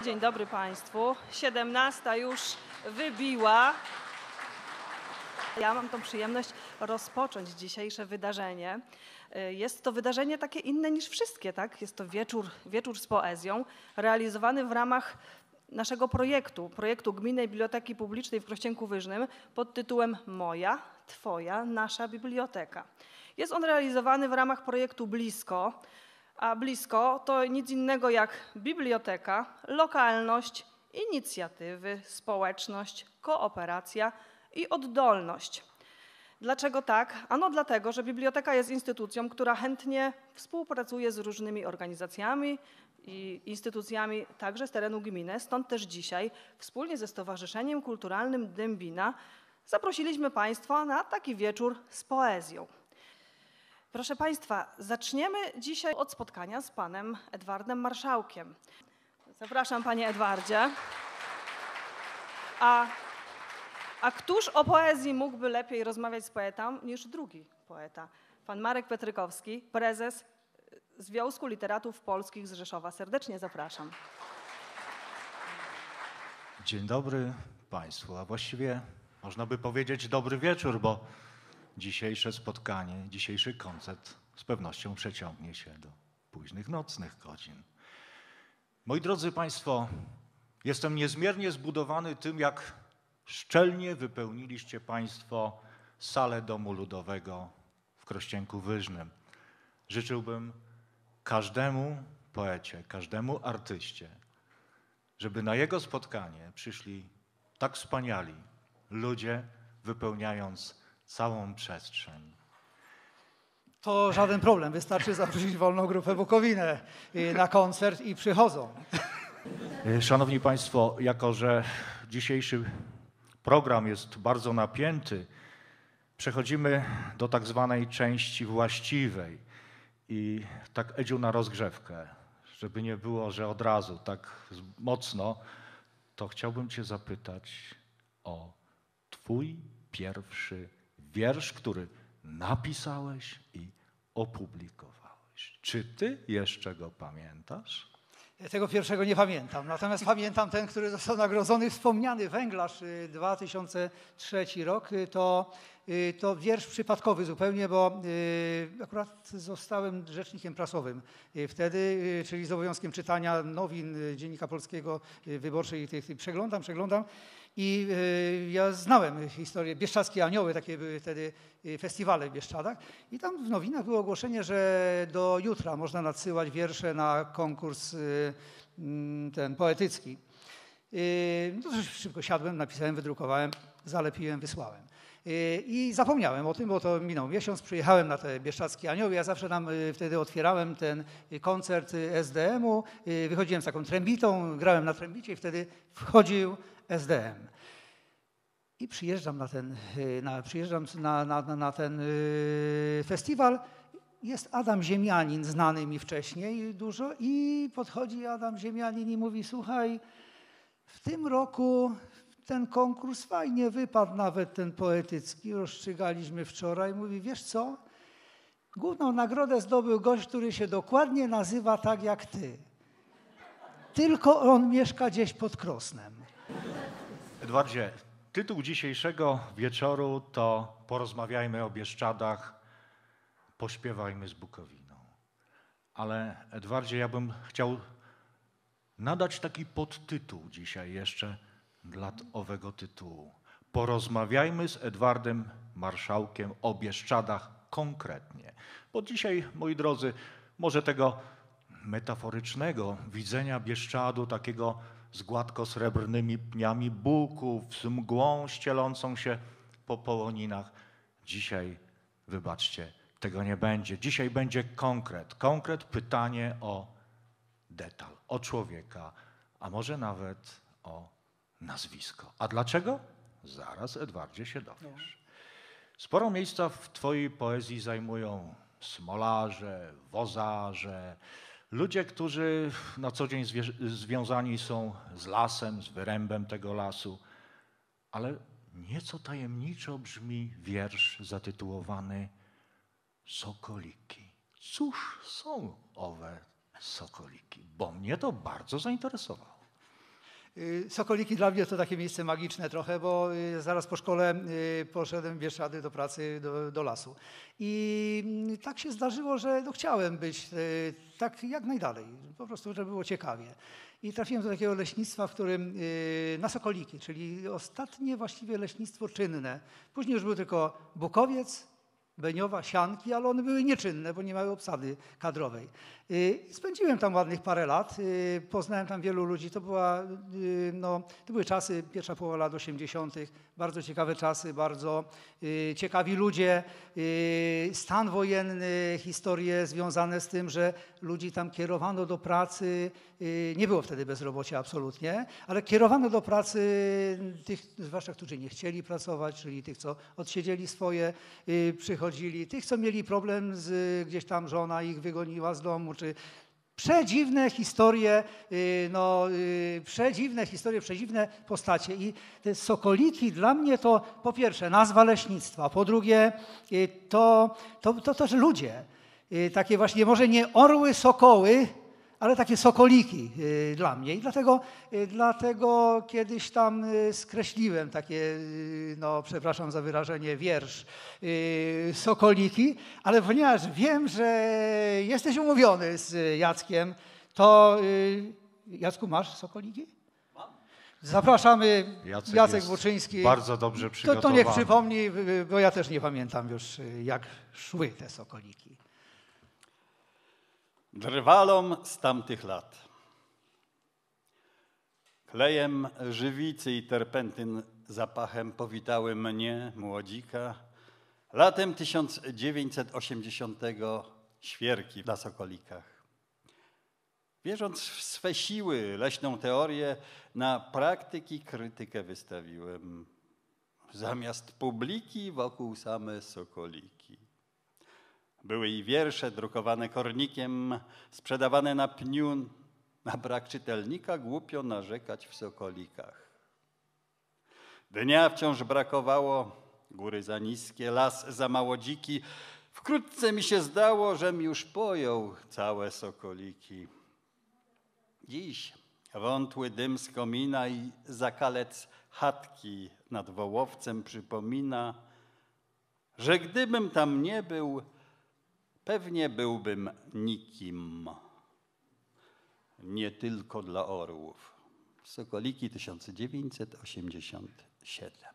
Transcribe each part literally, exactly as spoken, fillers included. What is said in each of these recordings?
Dzień dobry Państwu. siedemnasta już wybiła. Ja mam tą przyjemność rozpocząć dzisiejsze wydarzenie. Jest to wydarzenie takie inne niż wszystkie, tak? Jest to wieczór, wieczór z poezją, realizowany w ramach naszego projektu, projektu Gminnej Biblioteki Publicznej w Krościenku-Wyżnym pod tytułem Moja, Twoja, Nasza Biblioteka. Jest on realizowany w ramach projektu Blisko, a Blisko to nic innego jak biblioteka, lokalność, inicjatywy, społeczność, kooperacja i oddolność. Dlaczego tak? Ano dlatego, że biblioteka jest instytucją, która chętnie współpracuje z różnymi organizacjami i instytucjami także z terenu gminy. Stąd też dzisiaj wspólnie ze Stowarzyszeniem Kulturalnym Dębina zaprosiliśmy Państwa na taki wieczór z poezją. Proszę Państwa, zaczniemy dzisiaj od spotkania z panem Edwardem Marszałkiem. Zapraszam, panie Edwardzie. A, a któż o poezji mógłby lepiej rozmawiać z poetą niż drugi poeta? Pan Marek Petrykowski, prezes Związku Literatów Polskich z Rzeszowa. Serdecznie zapraszam. Dzień dobry Państwu, a właściwie można by powiedzieć dobry wieczór, bo dzisiejsze spotkanie, dzisiejszy koncert z pewnością przeciągnie się do późnych nocnych godzin. Moi drodzy Państwo, jestem niezmiernie zbudowany tym, jak szczelnie wypełniliście Państwo salę Domu Ludowego w Krościenku-Wyżnym. Życzyłbym każdemu poecie, każdemu artyście, żeby na jego spotkanie przyszli tak wspaniali ludzie, wypełniając całą przestrzeń. To żaden problem, wystarczy zaprosić Wolną Grupę Bukowinę na koncert i przychodzą. Szanowni Państwo, jako że dzisiejszy program jest bardzo napięty, przechodzimy do tak zwanej części właściwej i tak Edziu na rozgrzewkę, żeby nie było, że od razu tak mocno, to chciałbym Cię zapytać o Twój pierwszy wiersz, który napisałeś i opublikowałeś. Czy Ty jeszcze go pamiętasz? Ja tego pierwszego nie pamiętam, natomiast pamiętam ten, który został nagrodzony, wspomniany Węglarz, dwa tysiące trzeci rok. To, to wiersz przypadkowy zupełnie, bo akurat zostałem rzecznikiem prasowym wtedy, czyli z obowiązkiem czytania nowin Dziennika Polskiego Wyborczej. Przeglądam, przeglądam. I y, ja znałem historię, Bieszczadzkie Anioły, takie były wtedy y, festiwale w Bieszczadach. I tam w nowinach było ogłoszenie, że do jutra można nadsyłać wiersze na konkurs y, y, ten poetycki. Y, no to szybko siadłem, napisałem, wydrukowałem, zalepiłem, wysłałem. Y, I zapomniałem o tym, bo to minął miesiąc, przyjechałem na te Bieszczadzkie Anioły. Ja zawsze tam y, wtedy otwierałem ten koncert S D M-u, y, wychodziłem z taką trębitą, grałem na trębicie i wtedy wchodził S D M. I przyjeżdżam na ten, na, przyjeżdżam na, na, na ten y, festiwal. Jest Adam Ziemianin, znany mi wcześniej dużo, i podchodzi Adam Ziemianin i mówi: słuchaj, w tym roku ten konkurs fajnie wypadł, nawet ten poetycki, rozstrzygaliśmy wczoraj. Mówi: wiesz co, główną nagrodę zdobył gość, który się dokładnie nazywa tak jak ty. Tylko on mieszka gdzieś pod Krosnem. Edwardzie, tytuł dzisiejszego wieczoru to Porozmawiajmy o Bieszczadach, pośpiewajmy z Bukowiną. Ale Edwardzie, ja bym chciał nadać taki podtytuł dzisiaj jeszcze dla owego tytułu. Porozmawiajmy z Edwardem Marszałkiem o Bieszczadach konkretnie. Bo dzisiaj, moi drodzy, może tego metaforycznego widzenia Bieszczadu, takiego z gładko-srebrnymi pniami buków, z mgłą ścielącą się po połoninach. Dzisiaj, wybaczcie, tego nie będzie. Dzisiaj będzie konkret. Konkret, pytanie o detal, o człowieka, a może nawet o nazwisko. A dlaczego? Zaraz, Edwardzie, się dowiesz. Sporo miejsca w twojej poezji zajmują smolarze, wozarze, ludzie, którzy na co dzień związani są z lasem, z wyrębem tego lasu, ale nieco tajemniczo brzmi wiersz zatytułowany Sokoliki. Cóż są owe sokoliki? Bo mnie to bardzo zainteresowało. Sokoliki dla mnie to takie miejsce magiczne trochę, bo zaraz po szkole poszedłem w Bieszczady do pracy, do, do lasu. I tak się zdarzyło, że no chciałem być tak jak najdalej, po prostu, żeby było ciekawie. I trafiłem do takiego leśnictwa, w którym na Sokoliki, czyli ostatnie właściwie leśnictwo czynne. Później już był tylko Bukowiec, Beniowa, Sianki, ale one były nieczynne, bo nie miały obsady kadrowej. Spędziłem tam ładnych parę lat, poznałem tam wielu ludzi. To, była, no, to były czasy, pierwsza połowa lat osiemdziesiątych, bardzo ciekawe czasy, bardzo ciekawi ludzie. Stan wojenny, historie związane z tym, że ludzi tam kierowano do pracy. Nie było wtedy bezrobocia absolutnie, ale kierowano do pracy tych, zwłaszcza którzy nie chcieli pracować, czyli tych, co odsiedzieli swoje, przychodzili, tych, co mieli problem z, gdzieś tam żona ich wygoniła z domu, czy przedziwne historie, no, przedziwne historie, przedziwne postacie. I te Sokoliki dla mnie to po pierwsze nazwa leśnictwa, po drugie to, to, to też ludzie. Takie właśnie może nie orły, sokoły, ale takie sokoliki y, dla mnie. I dlatego, y, dlatego kiedyś tam y, skreśliłem takie, y, no przepraszam za wyrażenie, wiersz y, sokoliki, ale ponieważ wiem, że jesteś umówiony z Jackiem, to y, Jacku, masz sokoliki? Mam. Zapraszamy, Jacek Jacek jest Włóczyński. bardzo dobrze To, przygotowany. to niech przypomni, bo ja też nie pamiętam już, jak szły te sokoliki. Drwalom z tamtych lat. Klejem żywicy i terpentyn zapachem powitały mnie, młodzika, latem tysiąc dziewięćset osiemdziesiątego świerki na Sokolikach. Wierząc w swe siły, leśną teorię, na praktyki krytykę wystawiłem. Zamiast publiki wokół same sokoliki. Były i wiersze drukowane kornikiem, sprzedawane na pniu. Na brak czytelnika głupio narzekać w Sokolikach. Dnia wciąż brakowało, góry za niskie, las za mało dziki. Wkrótce mi się zdało, żem już pojął całe Sokoliki. Dziś wątły dym z komina i zakalec chatki nad Wołowcem przypomina, że gdybym tam nie był, pewnie byłbym nikim. Nie tylko dla orłów. Sokoliki tysiąc dziewięćset osiemdziesiąt siedem.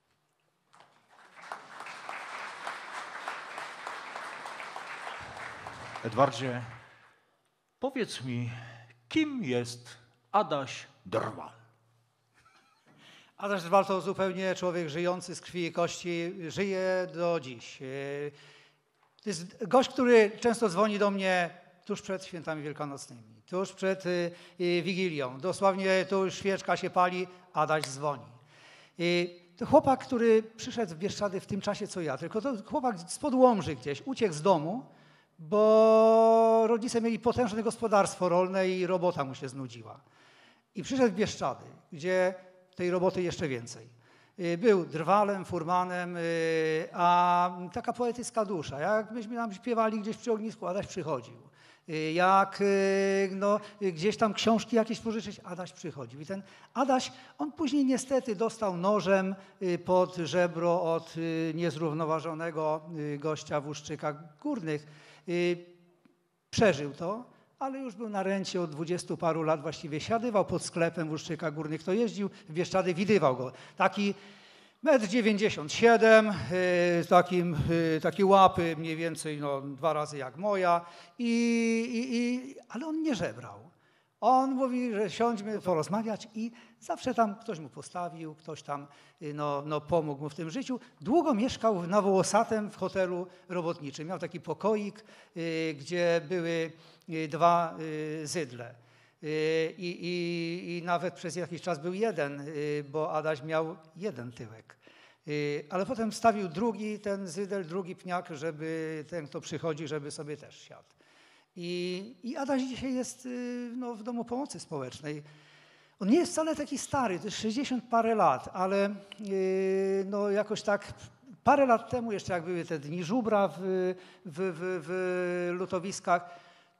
Edwardzie, powiedz mi, kim jest Adaś Drwal? Adaś Drwal to zupełnie człowiek żyjący z krwi i kości, żyje do dziś. To jest gość, który często dzwoni do mnie tuż przed świętami wielkanocnymi, tuż przed Wigilią. Dosłownie tu już świeczka się pali, Adaś dzwoni. To chłopak, który przyszedł w Bieszczady w tym czasie, co ja, tylko to chłopak spod Łomży gdzieś, uciekł z domu, bo rodzice mieli potężne gospodarstwo rolne i robota mu się znudziła. I przyszedł w Bieszczady, gdzie tej roboty jeszcze więcej. Był drwalem, furmanem, a taka poetycka dusza. Jak myśmy tam śpiewali gdzieś przy ognisku, Adaś przychodził. Jak no, gdzieś tam książki jakieś pożyczyć, Adaś przychodził. I ten Adaś, on później niestety dostał nożem pod żebro od niezrównoważonego gościa w Uszczykach Górnych. Przeżył to, ale już był na rencie od dwudziestu paru lat, właściwie siadywał pod sklepem w Uszczykach Górnych. To jeździł w Bieszczady, widywał go. Taki metr dziewięćdziesiąt siedem, takim, takie łapy mniej więcej no, dwa razy jak moja, i, i, i, ale on nie żebrał. On mówi, że siądźmy porozmawiać i zawsze tam ktoś mu postawił, ktoś tam no, no, pomógł mu w tym życiu. Długo mieszkał na Wołosatem w hotelu robotniczym. Miał taki pokoik, y, gdzie były y, dwa y, zydle. Y, i, I nawet przez jakiś czas był jeden, y, bo Adaś miał jeden tyłek. Y, ale potem wstawił drugi ten zydel, drugi pniak, żeby ten, kto przychodzi, żeby sobie też siadł. I, I Adaś dzisiaj jest no, w Domu Pomocy Społecznej. On nie jest wcale taki stary, to jest sześćdziesiąt parę lat, ale yy, no, jakoś tak parę lat temu, jeszcze jak były te dni żubra w, w, w, w lutowiskach,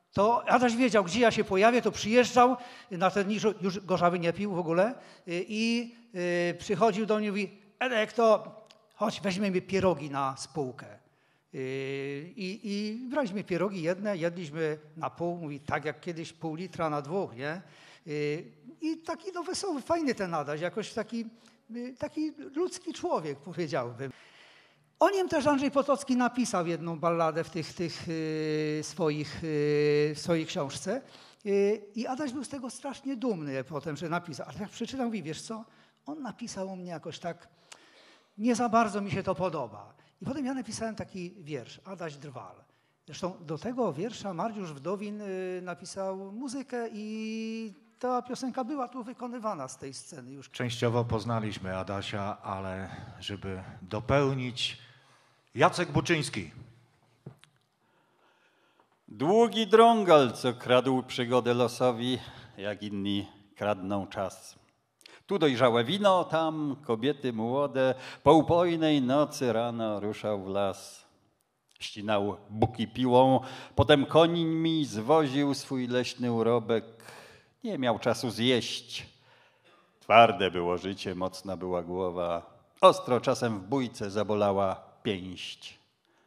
to Adaś wiedział, gdzie ja się pojawię, to przyjeżdżał, na ten już, już gorzawy nie pił w ogóle i y, przychodził do mnie i mówi, Edek, to chodź, weźmiemy pierogi na spółkę. Y, I, i braliśmy pierogi jedne, jedliśmy na pół, mówi, tak jak kiedyś pół litra na dwóch, nie? Y, I taki no wesoły, fajny ten Adaś, jakoś taki, y, taki ludzki człowiek, powiedziałbym. O nim też Andrzej Potocki napisał jedną balladę w tych, tych y, swoich, y, w swojej książce. Y, I Adaś był z tego strasznie dumny potem, że napisał. Ale jak przeczytał, mówi, wiesz co, on napisał o mnie jakoś tak, nie za bardzo mi się to podoba. I potem ja napisałem taki wiersz, Adaś Drwal. Zresztą do tego wiersza Mariusz Wdowin y, napisał muzykę i ta piosenka była tu wykonywana z tej sceny już. Częściowo poznaliśmy Adasia, ale żeby dopełnić, Jacek Buczyński. Długi drągal, co kradł przygodę losowi, jak inni kradną czas. Tu dojrzałe wino, tam kobiety młode, po upojnej nocy rano ruszał w las. Ścinał buki piłą, potem końmi zwoził swój leśny urobek. Nie miał czasu zjeść. Twarde było życie, mocna była głowa. Ostro czasem w bójce zabolała pięść.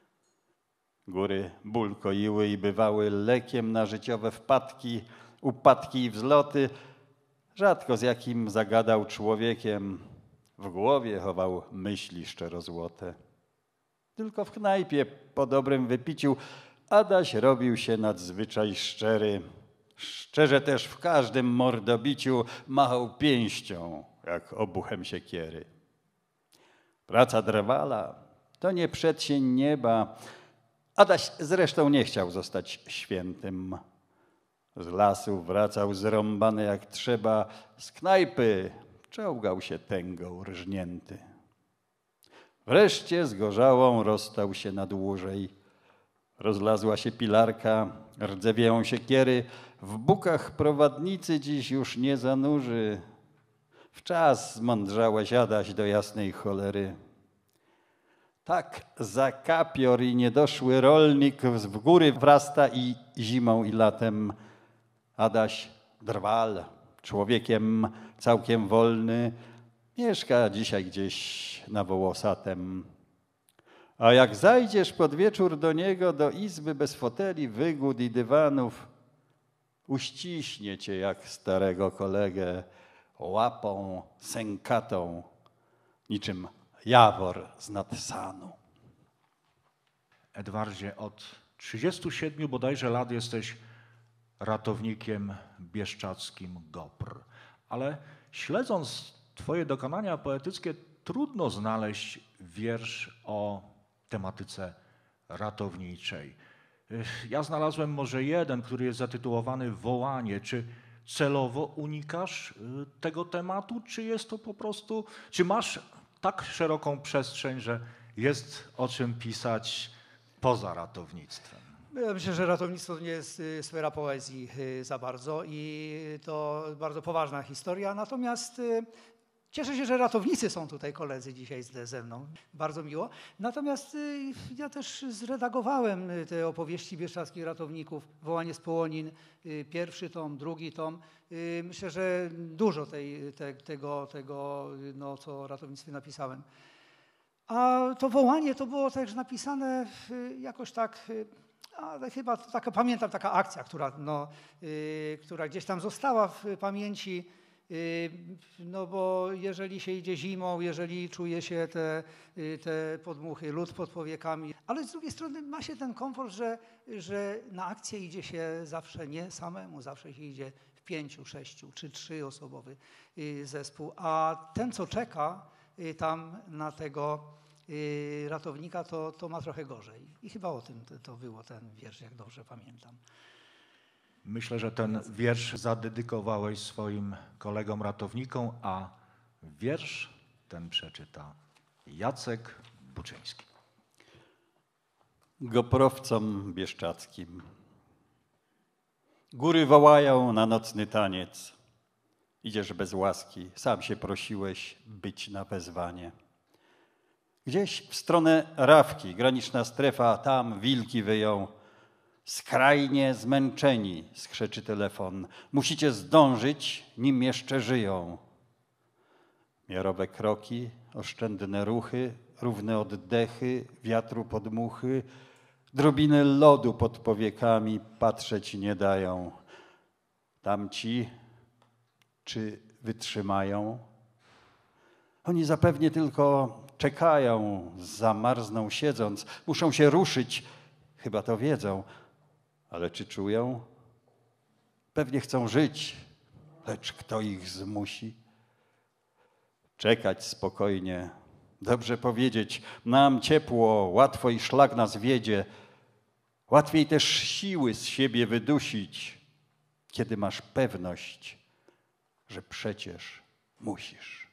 Góry ból koiły i bywały lekiem na życiowe wpadki, upadki i wzloty. Rzadko z jakim zagadał człowiekiem. W głowie chował myśli szczerozłote. Tylko w knajpie po dobrym wypiciu Adaś robił się nadzwyczaj szczery. Szczerze też w każdym mordobiciu machał pięścią, jak obuchem siekiery. Praca Drwala to nie przedsień nieba. Adaś zresztą nie chciał zostać świętym. Z lasu wracał zrąbany jak trzeba, z knajpy czołgał się tęgą rżnięty. Wreszcie z gorzałą rozstał się na dłużej. Rozlazła się pilarka, rdzewieją siekiery, w bukach prowadnicy dziś już nie zanurzy. W czas zmądrzałeś, Adaś, do jasnej cholery. Tak za kapior i niedoszły rolnik w góry wrasta i zimą i latem. Adaś Drwal, człowiekiem całkiem wolny, mieszka dzisiaj gdzieś na Wołosatem. A jak zajdziesz pod wieczór do niego, do izby bez foteli, wygód i dywanów, uściśnie cię jak starego kolegę łapą sękatą, niczym jawor z nad sanu. Edwardzie, od trzydziestu siedmiu bodajże lat jesteś ratownikiem bieszczackim GOPR, ale śledząc twoje dokonania poetyckie, trudno znaleźć wiersz o tematyce ratowniczej. Ja znalazłem może jeden, który jest zatytułowany Wołanie. Czy celowo unikasz tego tematu, czy jest to po prostu, czy masz tak szeroką przestrzeń, że jest o czym pisać poza ratownictwem? Ja myślę, że ratownictwo to nie jest sfera poezji za bardzo i to bardzo poważna historia. Natomiast cieszę się, że ratownicy są tutaj, koledzy dzisiaj ze mną. Bardzo miło. Natomiast ja też zredagowałem te opowieści bieszczadzkich ratowników. Wołanie z Połonin, pierwszy tom, drugi tom. Myślę, że dużo tej, te, tego, tego no, co o ratownictwie napisałem. A to wołanie to było też napisane jakoś tak, ale chyba taka, pamiętam taka akcja, która, no, która gdzieś tam została w pamięci. No bo jeżeli się idzie zimą, jeżeli czuje się te, te podmuchy, lód pod powiekami, ale z drugiej strony ma się ten komfort, że, że na akcję idzie się zawsze nie samemu, zawsze się idzie w pięciu, sześciu czy trzyosobowy zespół, a ten, co czeka tam na tego ratownika, to, to ma trochę gorzej. I chyba o tym to, to było ten wiersz, jak dobrze pamiętam. Myślę, że ten wiersz zadedykowałeś swoim kolegom ratownikom, a wiersz ten przeczyta Jacek Buczyński. Goprowcom bieszczackim. Góry wołają na nocny taniec. Idziesz bez łaski, sam się prosiłeś być na wezwanie. Gdzieś w stronę Rawki, graniczna strefa, tam wilki wyją. Skrajnie zmęczeni, skrzeczy telefon. Musicie zdążyć, nim jeszcze żyją. Miarowe kroki, oszczędne ruchy, równe oddechy, wiatru podmuchy, drobiny lodu pod powiekami patrzeć nie dają. Tamci, czy wytrzymają? Oni zapewnie tylko czekają, zamarzną siedząc, muszą się ruszyć, chyba to wiedzą, ale czy czują? Pewnie chcą żyć, lecz kto ich zmusi? Czekać spokojnie, dobrze powiedzieć, nam ciepło, łatwo i szlak nas wiedzie, łatwiej też siły z siebie wydusić, kiedy masz pewność, że przecież musisz.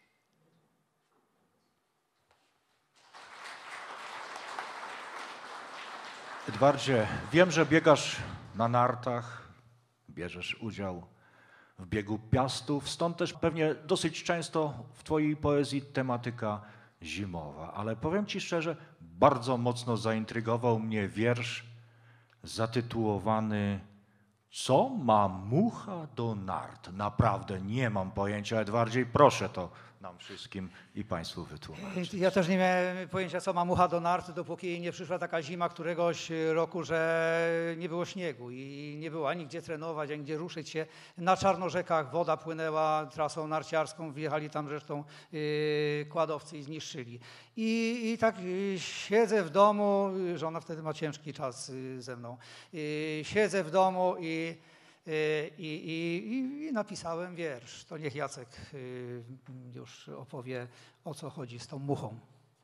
Edwardzie, wiem, że biegasz na nartach, bierzesz udział w biegu piastów, stąd też pewnie dosyć często w twojej poezji tematyka zimowa. Ale powiem ci szczerze, bardzo mocno zaintrygował mnie wiersz zatytułowany „Co ma mucha do nart?”. Naprawdę nie mam pojęcia, Edwardzie, i proszę to nam wszystkim i państwu wytłumaczyć. Ja też nie miałem pojęcia, co ma mucha do nart, dopóki nie przyszła taka zima któregoś roku, że nie było śniegu i nie było ani gdzie trenować, ani gdzie ruszyć się. Na Czarnorzekach woda płynęła trasą narciarską, wjechali tam zresztą yy, kładowcy i zniszczyli. I, i tak yy, siedzę w domu, żona wtedy ma ciężki czas yy, ze mną, yy, siedzę w domu i I, i, i napisałem wiersz. To niech Jacek już opowie, o co chodzi z tą muchą.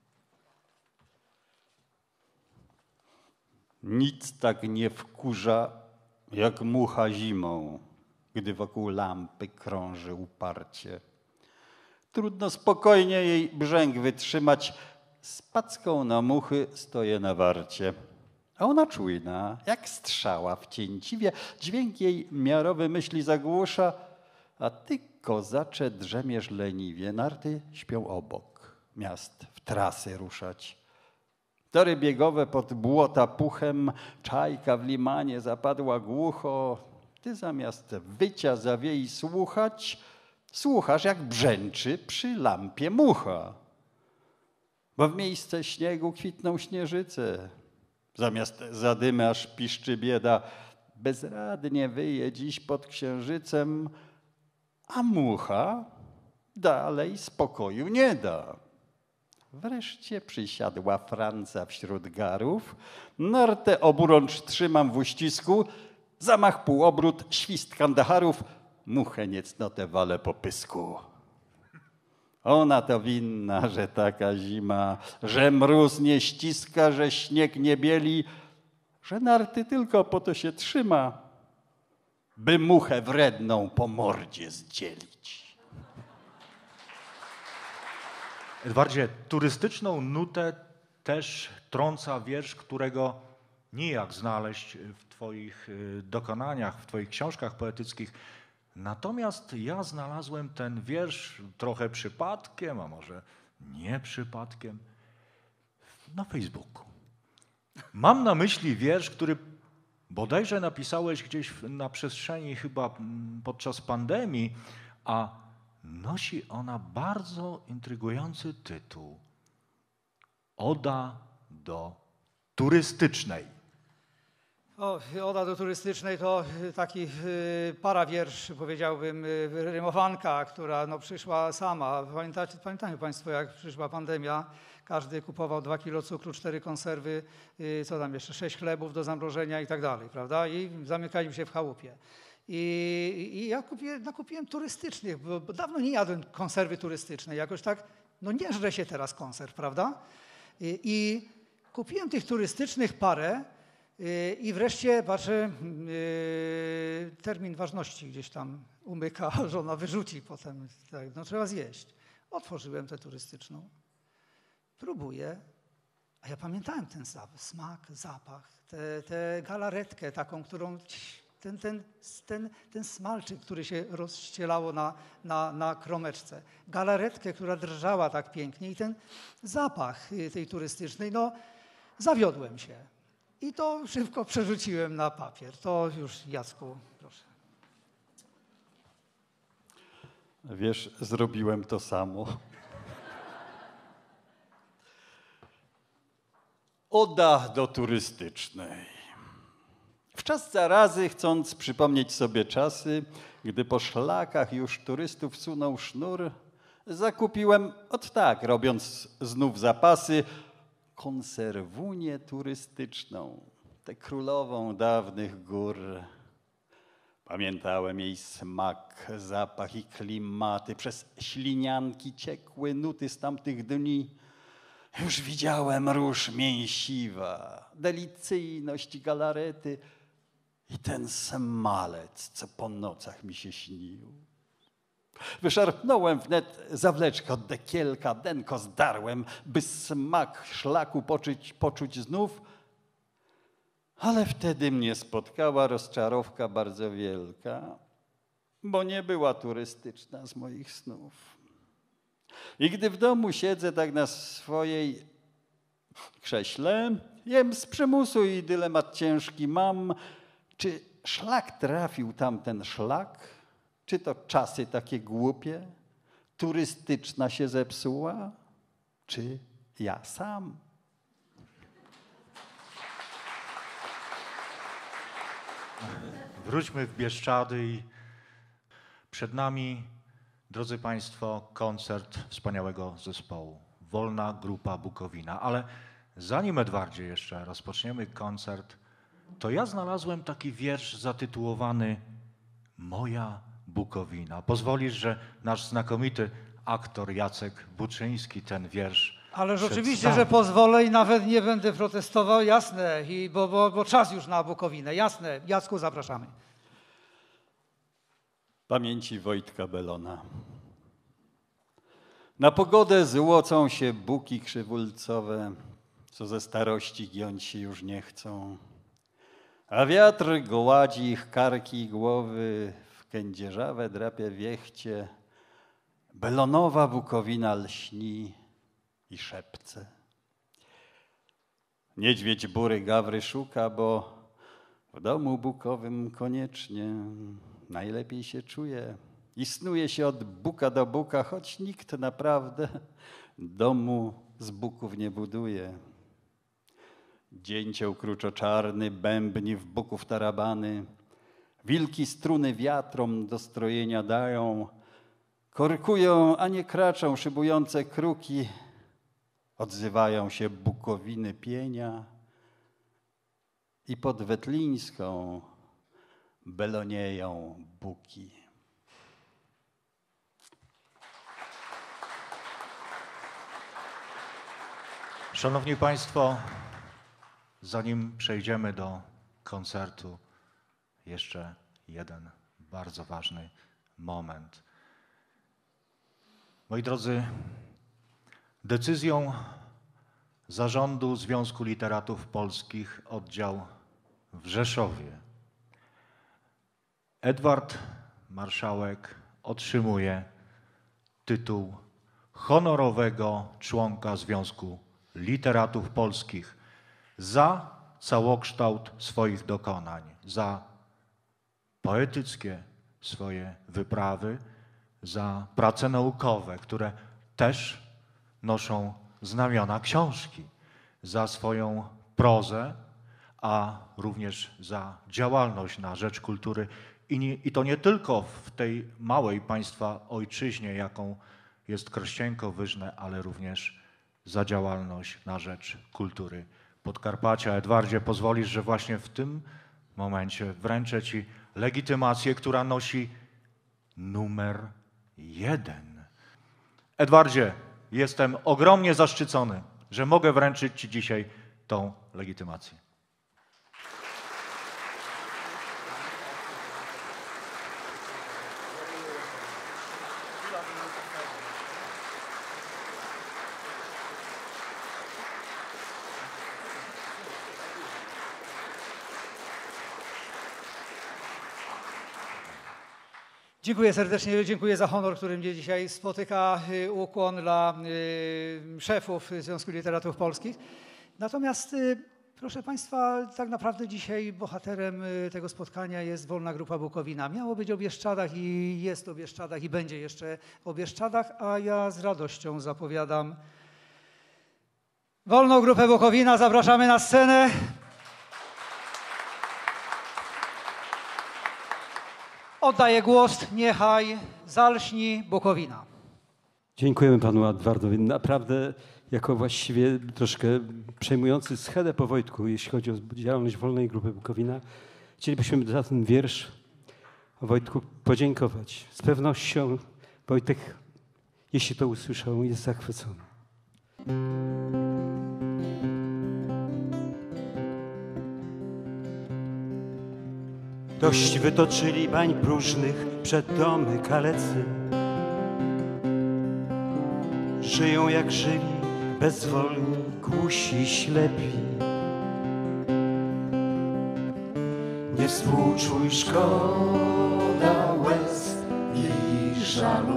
Nic tak nie wkurza, jak mucha zimą, gdy wokół lampy krąży uparcie. Trudno spokojnie jej brzęk wytrzymać, z packą na muchy stoję na warcie. A ona czujna, jak strzała w cięciwie, dźwięk jej miarowy myśli zagłusza, a ty, kozacze, drzemiesz leniwie, narty śpią obok, miast w trasy ruszać. Tory biegowe pod błota puchem, czajka w limanie zapadła głucho, ty zamiast wycia zawiei słuchać, słuchasz, jak brzęczy przy lampie mucha. Bo w miejsce śniegu kwitną śnieżyce, zamiast zadymy aż piszczy bieda, bezradnie wyje dziś pod księżycem, a mucha dalej spokoju nie da. Wreszcie przysiadła Franca wśród garów, nartę oburącz trzymam w uścisku, zamach półobrót, świst kandacharów, muchę niecnotę wale po pysku. Ona to winna, że taka zima, że mróz nie ściska, że śnieg nie bieli, że narty tylko po to się trzyma, by muchę wredną po mordzie zdzielić. Edwardzie, turystyczną nutę też trąca wiersz, którego nijak znaleźć w twoich dokonaniach, w twoich książkach poetyckich. Natomiast ja znalazłem ten wiersz trochę przypadkiem, a może nie przypadkiem, na Facebooku. Mam na myśli wiersz, który bodajże napisałeś gdzieś na przestrzeni chyba podczas pandemii, a nosi ona bardzo intrygujący tytuł „Oda do turystycznej”. O, oda do turystycznej to taki parawiersz, powiedziałbym, rymowanka, która no, przyszła sama. Pamiętacie, pamiętają Państwo, jak przyszła pandemia, każdy kupował dwa kilo cukru, cztery konserwy, co tam jeszcze, sześć chlebów do zamrożenia i tak dalej, prawda? I zamykaliśmy się w chałupie. I, i ja kupiłem, nakupiłem turystycznych, bo, bo dawno nie jadłem konserwy turystycznej. Jakoś tak, no nie żre się teraz konserw, prawda? I, i kupiłem tych turystycznych parę, i wreszcie patrzę, yy, termin ważności gdzieś tam umyka, żona wyrzuci potem, tak, no trzeba zjeść. Otworzyłem tę turystyczną, próbuję, a ja pamiętałem ten smak, zapach, tę galaretkę taką, którą, ten, ten, ten, ten smalczyk, który się rozścielało na, na, na kromeczce, galaretkę, która drżała tak pięknie i ten zapach tej turystycznej, no zawiodłem się. I to szybko przerzuciłem na papier. To już, Jacku, proszę. Wiesz, zrobiłem to samo. Oda do turystycznej. W czas zarazy, chcąc przypomnieć sobie czasy, gdy po szlakach już turystów sunął sznur, zakupiłem, od tak, robiąc znów zapasy, konserwunię turystyczną, tę królową dawnych gór. Pamiętałem jej smak, zapach i klimaty, przez ślinianki ciekły nuty z tamtych dni. Już widziałem róż mięsiwa, delicyjność galarety i ten smalec, co po nocach mi się śnił. Wyszarpnąłem wnet zawleczkę od dekielka, denko zdarłem, by smak szlaku poczuć, poczuć znów. Ale wtedy mnie spotkała rozczarowka bardzo wielka, bo nie była turystyczna z moich snów. I gdy w domu siedzę tak na swojej krześle, jem z przymusu i dylemat ciężki mam, czy szlak trafił tamten szlak? Czy to czasy takie głupie? Turystyczna się zepsuła? Czy ja sam? Wróćmy w Bieszczady i przed nami, drodzy Państwo, koncert wspaniałego zespołu. Wolna Grupa Bukowina. Ale zanim, Edwardzie, jeszcze rozpoczniemy koncert, to ja znalazłem taki wiersz zatytułowany Moja Bukowina. Pozwolisz, że nasz znakomity aktor Jacek Buczyński ten wiersz Ależ oczywiście, przedstawi. że pozwolę i nawet nie będę protestował, jasne, i bo, bo, bo czas już na Bukowinę, jasne. Jacku, zapraszamy. Pamięci Wojtka Belona. Na pogodę złocą się buki krzywulcowe, co ze starości giąć się już nie chcą. A wiatr gładzi ich karki i głowy, w kędzierzawe drapie wiechcie. Belonowa Bukowina lśni i szepce. Niedźwiedź bury gawry szuka, bo w domu bukowym koniecznie najlepiej się czuje i snuje się od buka do buka, choć nikt naprawdę domu z buków nie buduje. Dzięcioł kruczoczarny bębni w buków tarabany, wilki struny wiatrom do strojenia dają, korkują, a nie kraczą szybujące kruki, odzywają się bukowiny pienia i pod Wetlińską belonieją buki. Szanowni Państwo, zanim przejdziemy do koncertu, jeszcze jeden bardzo ważny moment. Moi drodzy, decyzją Zarządu Związku Literatów Polskich oddział w Rzeszowie Edward Marszałek otrzymuje tytuł honorowego członka Związku Literatów Polskich za całokształt swoich dokonań, za poetyckie swoje wyprawy, za prace naukowe, które też noszą znamiona książki, za swoją prozę, a również za działalność na rzecz kultury. I, nie, I to nie tylko w tej małej Państwa ojczyźnie, jaką jest Krościenko-Wyżne, ale również za działalność na rzecz kultury Podkarpacia. Edwardzie, pozwolisz, że właśnie w tym momencie wręczę Ci legitymację, która nosi numer jeden. Edwardzie, jestem ogromnie zaszczycony, że mogę wręczyć Ci dzisiaj tą legitymację. Dziękuję serdecznie, dziękuję za honor, który mnie dzisiaj spotyka. Ukłon dla y, szefów Związku Literatów Polskich. Natomiast y, Proszę Państwa, tak naprawdę dzisiaj bohaterem tego spotkania jest Wolna Grupa Bukowina. Miało być o Bieszczadach i jest o Bieszczadach i będzie jeszcze o Bieszczadach, a ja z radością zapowiadam Wolną Grupę Bukowina. Zapraszamy na scenę. Oddaję głos, niechaj zalśni Bukowina. Dziękujemy panu Edwardowi. Naprawdę jako właściwie troszkę przejmujący schedę po Wojtku, jeśli chodzi o działalność Wolnej Grupy Bukowina, chcielibyśmy za ten wiersz Wojtku podziękować. Z pewnością Wojtek, jeśli to usłyszał, jest zachwycony. Dość wytoczyli bań próżnych przed domy kalecy. Żyją jak żyli, bezwolni, głusi, ślepi. Nie współczuj, szkoda łez i żalu.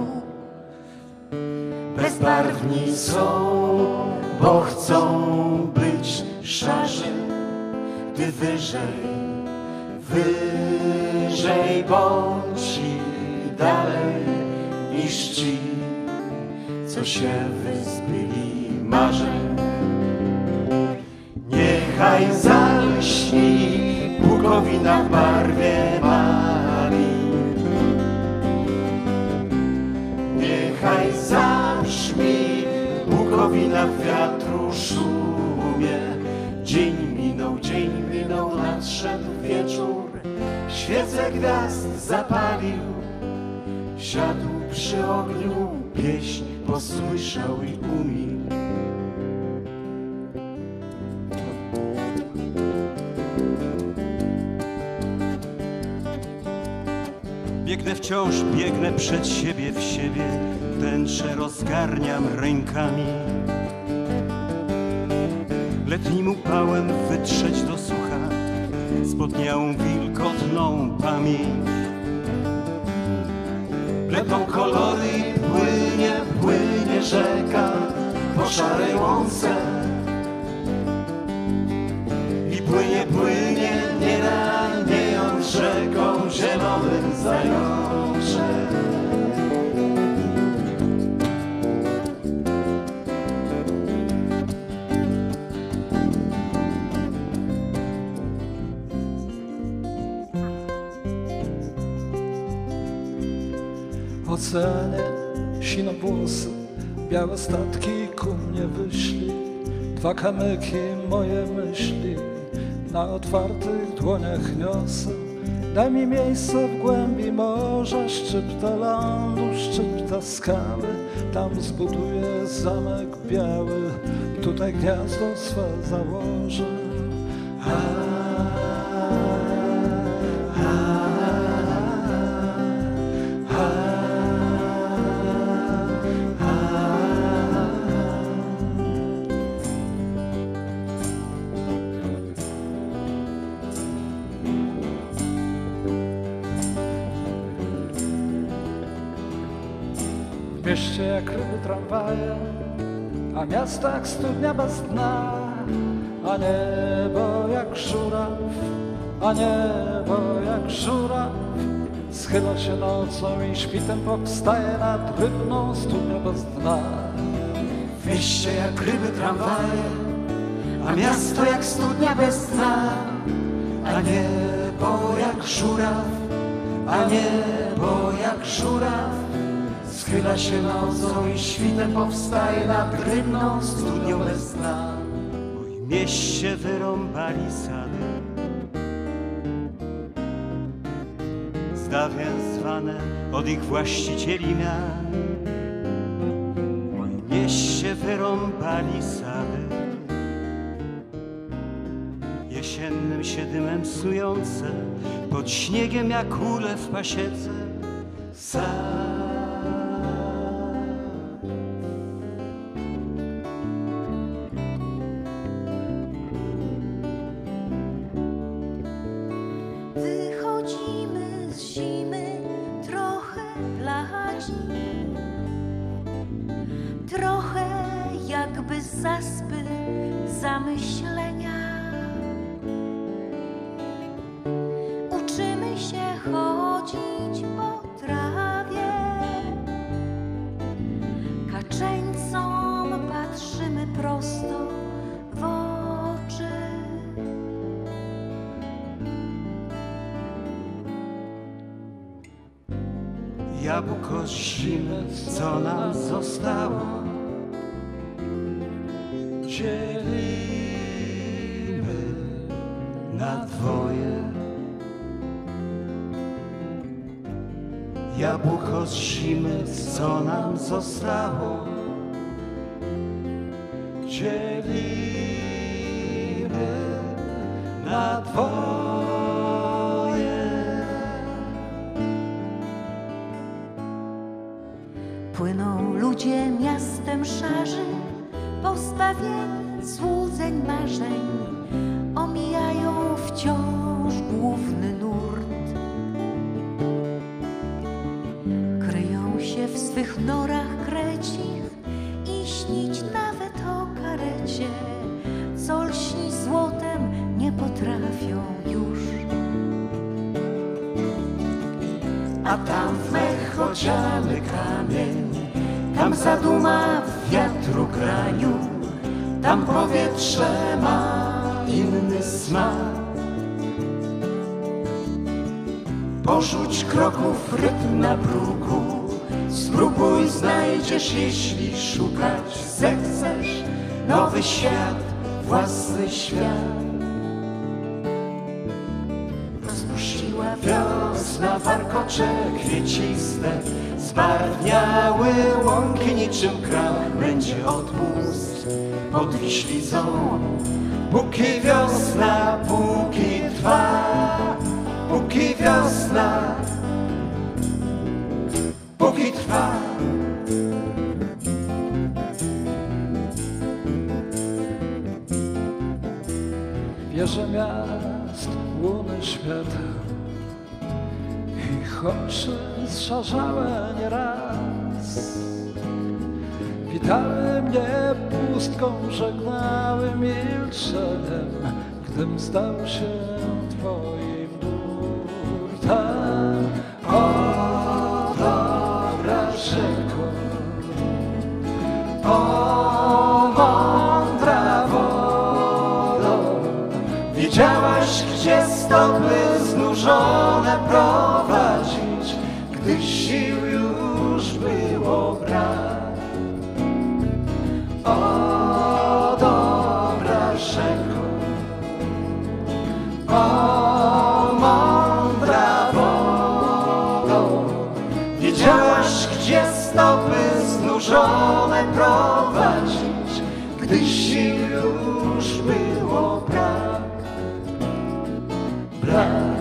Bezbarwni są, bo chcą być szarzy, gdy wyżej wyżej bądź i dalej niż ci, co się wyzbyli marzeń. Niechaj zalśni Bukowina w barwie malin. Niechaj zabrzmi Bukowina w wiatru szumie. Dzień minął, dzień minął, nadszedł wieczór. Świecę gwiazd zapalił, siadł przy ogniu, pieśń posłyszał i umilkł. Biegnę wciąż, biegnę przed siebie, w siebie, tęczę rozgarniam rękami. Letnim upałem wytrzeć do sucha spodniałą wilgotną pamięć. Lecą kolory i płynie, płynie rzeka po szarej łące. I płynie, płynie, nie raniejąc rzeką zielonym zajączem. W oceanie siną włosy, białe statki ku mnie wyszli. Dwa kamyki moje myśli na otwartych dłoniach niosę. Daj mi miejsce w głębi morza, szczypta lądu, szczypta skały. Tam zbuduję zamek biały, tutaj gniazdo swe założę. A w mieście jak ryby tramwaje, a miasto jak studnia bez dna, a niebo jak żuraw, a niebo jak żuraw. Schyla się nocą i świtem powstaje nad rybną studnią bez dna. W mieście jak ryby tramwaje, a miasto jak studnia bez dna, a niebo jak żuraw, a niebo jak żuraw. Schyla się nocą i świtem powstaje nad rybną studnią bez dna. W moim mieście wyrąbali sady, z dawien zwane od ich właścicieli miast. W moim mieście wyrąbali sady, jesiennym się dymem psujące, pod śniegiem jak ule w pasiece. Sad. Wychodzimy z zimy trochę bladzi, trochę jakby zaspy zamyślenia. jabłko z zimy, co nam zostało. Dzielimy na dwoje. Jabłko z zimy, co nam zostało. Dzielimy na dwoje. Płyną ludzie miastem szarzy, pozbawieni złudzeń marzeń, omijają wciąż główny nurt. Kryją się w swych norach krecich i śnić nawet o karecie, co lśni złotem, nie potrafią już. A tam w mech odziany kamień, tam zaduma w wiatru graniu, tam powietrze ma inny smak. Porzuć kroków rytm na bruku, spróbuj, znajdziesz, jeśli szukać zechcesz. Nowy świat, własny świat. Rozpuściła wiosna warkocze kwieciste, zbarwniały łąki niczym krawędzie odpust pod Wiślicą. Póki wiosna, póki trwa, póki wiosna, póki trwa. Wieże miast, łuny świateł, ich oczy zszarzałe nieraz. Witały mnie pustką, żegnały milczeniem, gdym stał się twoim nurtem. O, dobra rzeko, o, mądra wodo, wiedziałaś, gdzie stopy znużone prowadzić, gdy sił już było brak. O, dobra rzeko, o, mądra wodo, wiedziałaś, gdzie stopy znużone prowadzić, gdy sił już było brak, brak.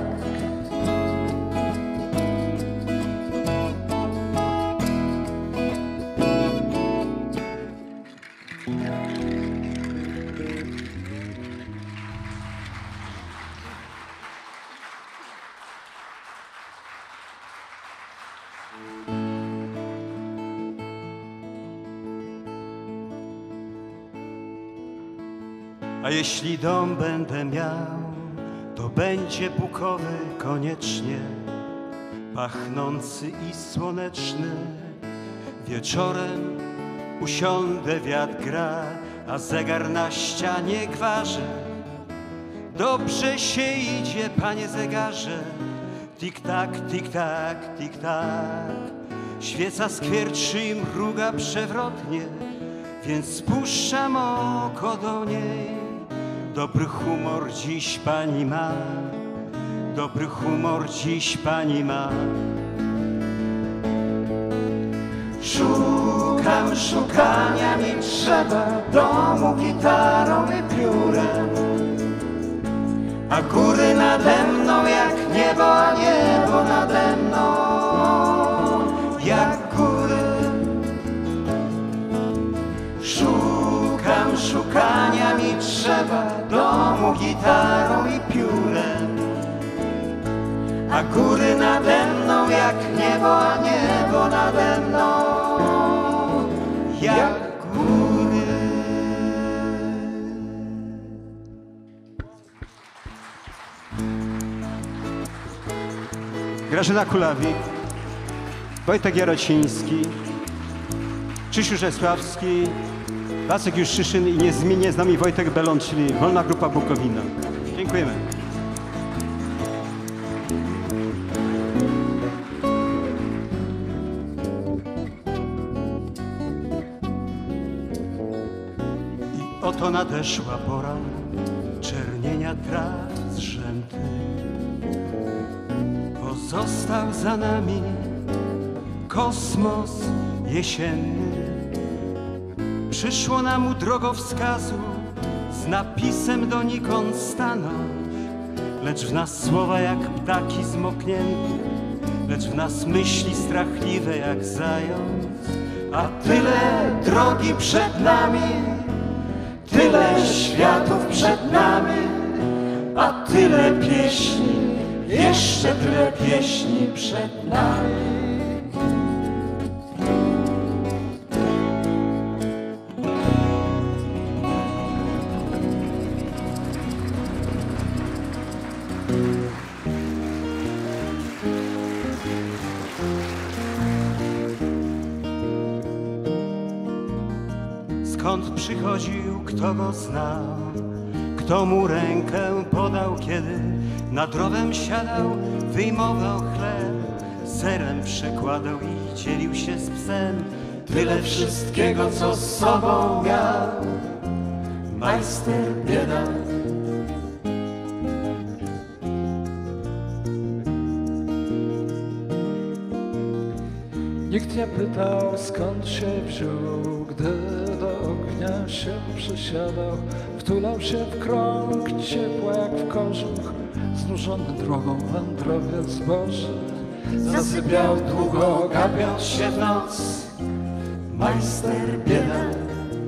A jeśli dom będę miał, to będzie bukowy koniecznie, pachnący i słoneczny. Wieczorem usiądę, wiatr gra, a zegar na ścianie gwarzy. Dobrze się idzie, panie zegarze, tik-tak, tik-tak, tik-tak. Świeca skwierczy i mruga przewrotnie, więc spuszczam oko do niej. Dobry humor dziś pani ma, dobry humor dziś pani ma. Szukam, szukania mi trzeba, domu gitarą i piórem, a góry nade mną jak niebo, a niebo nade mną jak góry. Szukam, szukania mi trzeba, domu gitarą i piórem, a góry nade mną jak niebo, a niebo nade mną jak góry. Grażyna Kulawik, Wojtek Jarociński, Krzysiu Rzesławski, Wacek Juszczyszyn i niezmiennie z nami Wojtek Belon, czyli Wolna Grupa Bukowina. Dziękujemy. nadeszła pora czernienia traw zrzęty. Pozostał za nami kosmos jesienny. Przyszło nam u drogowskazu z napisem donikąd stanąć, lecz w nas słowa jak ptaki zmoknięte, lecz w nas myśli strachliwe jak zając. A tyle drogi przed nami, tyle światów przed nami, a tyle pieśni, jeszcze tyle pieśni przed nami. Skąd przychodził, kto go znał, kto mu rękę podał, kiedy nad rowem siadał, wyjmował chleb, serem przekładał i dzielił się z psem. Tyle wszystkiego, co z sobą miał majster biedak. Nikt nie pytał, skąd się wziął, gdy do ognia się przysiadał. Wtulał się w krąg, ciepła jak w kożuch, znużony drogą wędrowiec Boży. Zasypiał długo, gapiąc się w noc, majster biedak.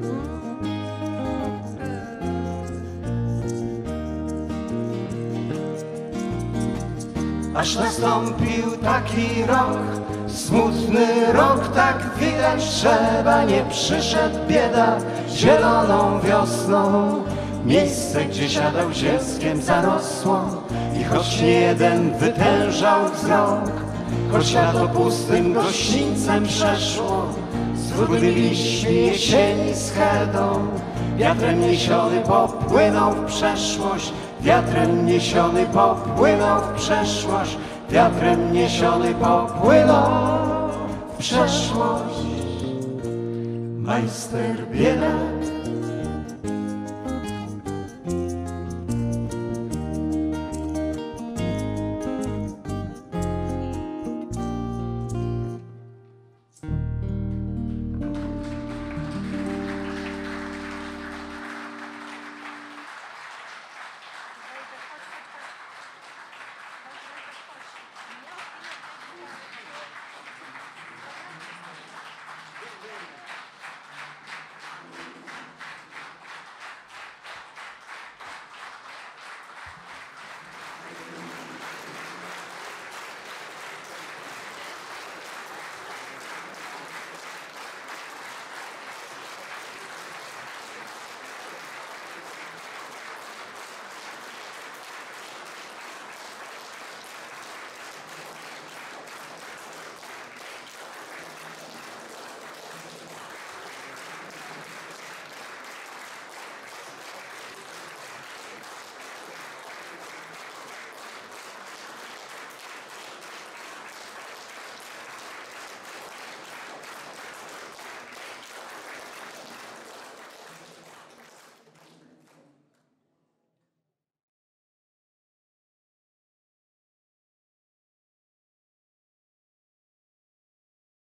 Aż nastąpił taki rok, smutny rok, tak widać trzeba, nie przyszedł biedak zieloną wiosną. Miejsce, gdzie siadał zielskiem zarosło i choć nie jeden wytężał wzrok, choć lato pustym gościńcem przeszło, z rudymi liśćmi jesieni z herdą, wiatrem niesiony popłynął w przeszłość, wiatrem niesiony popłynął w przeszłość, wiatrem niesiony popłynął w przeszłość. Majster biedak.